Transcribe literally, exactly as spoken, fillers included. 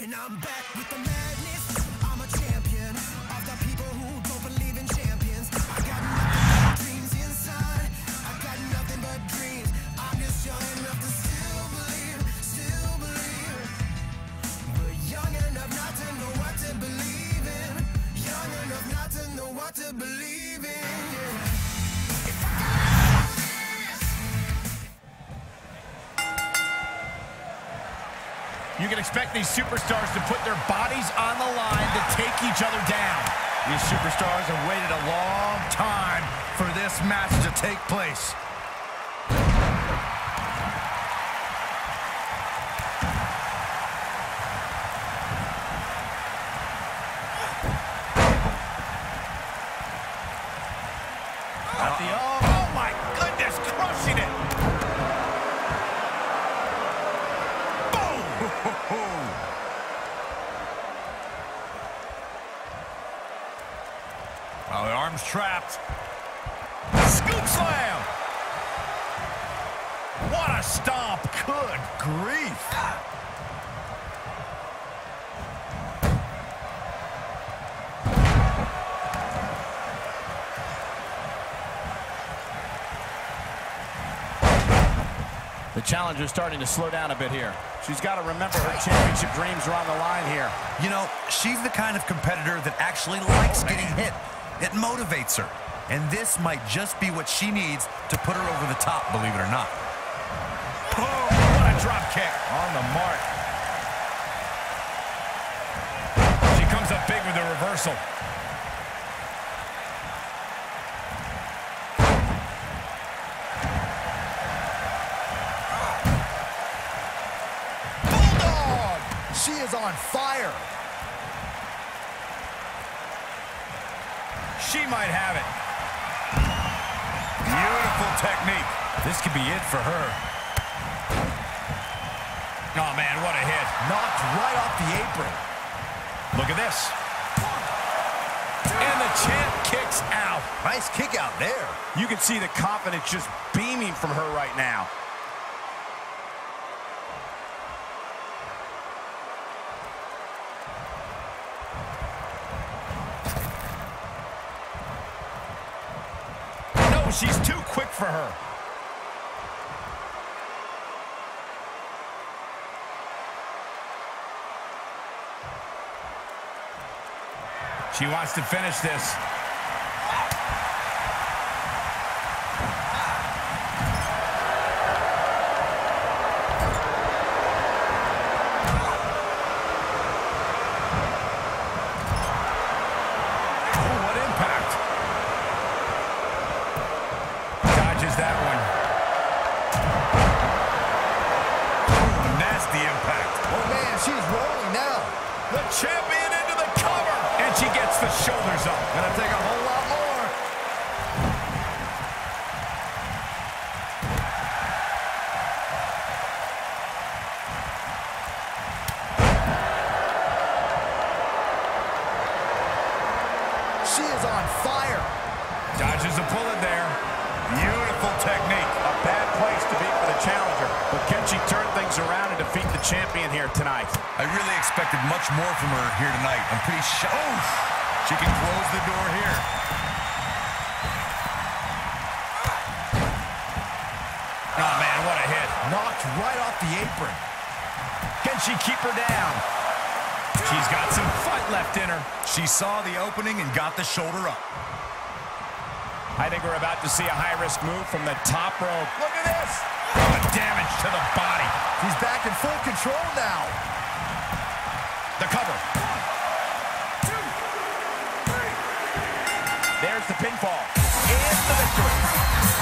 And I'm back with the madness. I'm a champion of the people who don't believe in champions. I got nothing but dreams inside. I got nothing but dreams. I'm just young enough to still believe, still believe. But young enough not to know what to believe in. Young enough not to know what to believe in. Yeah. You can expect these superstars to put their bodies on the line to take each other down. These superstars have waited a long time for this match to take place. At the oh, oh my goodness, crushing it. Oh, the arm's trapped. Scoop slam! What a stomp! Good grief! The challenger's starting to slow down a bit here. She's got to remember her championship dreams are on the line here. You know, she's the kind of competitor that actually likes oh, getting hit. It motivates her. And this might just be what she needs to put her over the top, believe it or not. Oh, what a drop kick. On the mark. She comes up big with a reversal. She is on fire. She might have it. Beautiful technique. This could be it for her. Oh, man, what a hit. Knocked right off the apron. Look at this. And the champ kicks out. Nice kick out there. You can see the confidence just beaming from her right now. She's too quick for her. She wants to finish this. That one. Oh, nasty impact. Oh, man, she's rolling now. The champion into the cover. And she gets the shoulders up. Gonna take a whole lot more. She is on fire. Dodges a bullet there. Beautiful technique. A bad place to be for the challenger. But can she turn things around and defeat the champion here tonight? I really expected much more from her here tonight. I'm pretty sure. Oh, she can close the door here. Oh, man, what a hit. Knocked right off the apron. Can she keep her down? She's got some fight left in her. She saw the opening and got the shoulder up. I think we're about to see a high-risk move from the top rope. Look at this! Oh, damage to the body. She's back in full control now. The cover. One, two, three. There's the pinfall. And the victory.